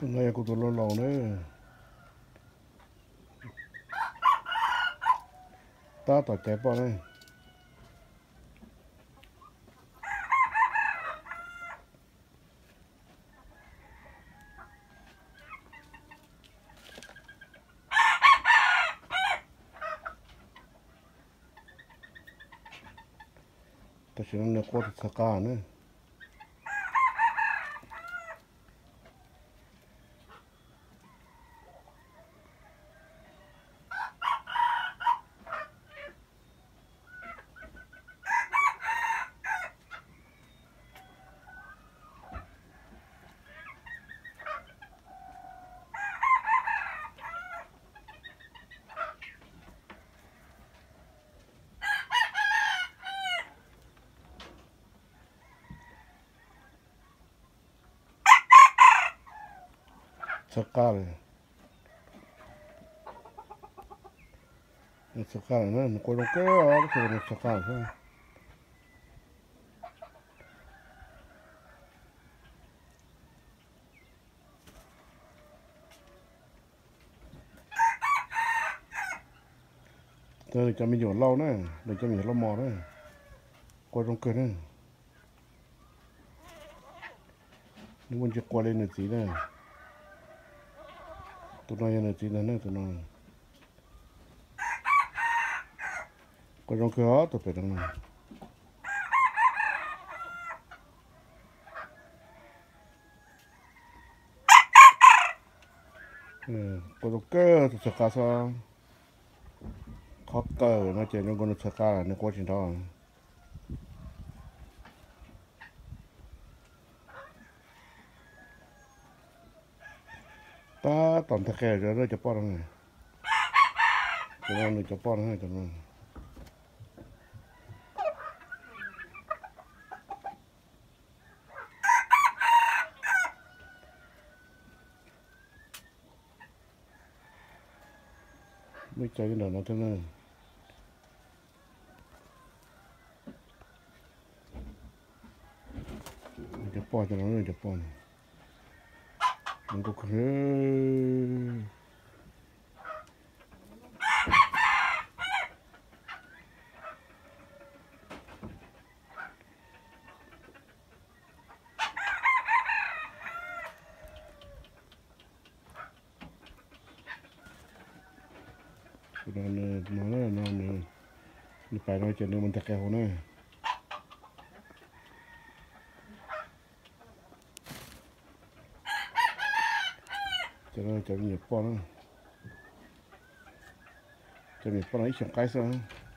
này cũng tôi lo nữa ta tao chạy bao này ta chỉ nói qua được cả nữa Sakal sakal nữa cô đâu có cái này sakal thôi tôi cho mình dùng lâu nữa để cho mình lâu mò nữa cô trong cửa nữa nếu muốn chỉ qua lên được tí nữa tụi nó là tí nữa tụi nó cô trong cửa tôi phải đăng này cô trong cửa tôi sẽ cá sao khó cờ nó chỉ nó còn sẽ cá là nó quá trình đó ta toàn thật kể rồi cho bao này cho nó cho bao này cho nó mới chơi cái nào nó thế này cho bao cho nó rồi cho bao này mình có cái nó phải nói chuyện mình thật khéo này cho nó cho nhiều con cho nhiều con ấy chẳng cái sao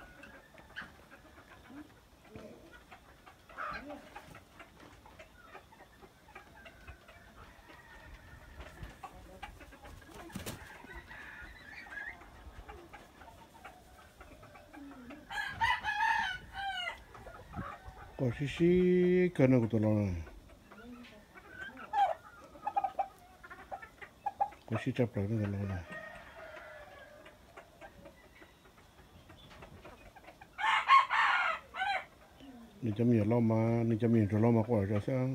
có xí cái nào của tôi nói có xí chấp lại cái nàoนี่จะมีเรามานี่จะมีเรามากว่าจะสร้าง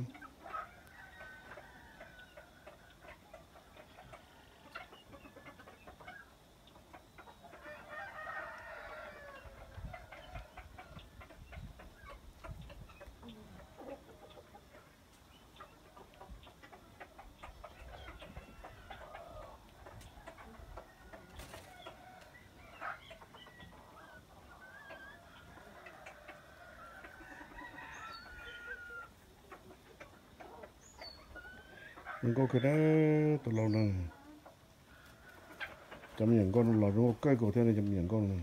มันก็คือได้ตัวเราเนี่ยจำอย่างก้อนเราดูใกล้กว่าเท่านี้จำอย่างก้อน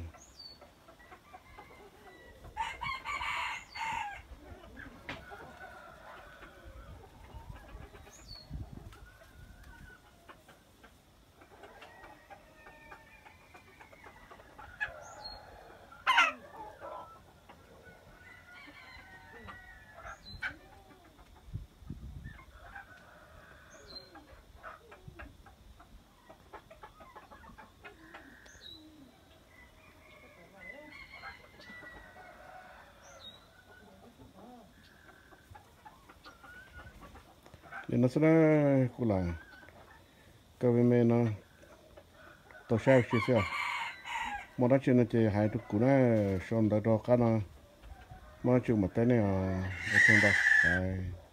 อย่างนั้นซะนะกูหลัง cái bên mình nó tôi sao chứ sao mà nó chỉ là chỉ hai đứa cũ này xong đó đó cái nó mà chịu một cái này ở trong đó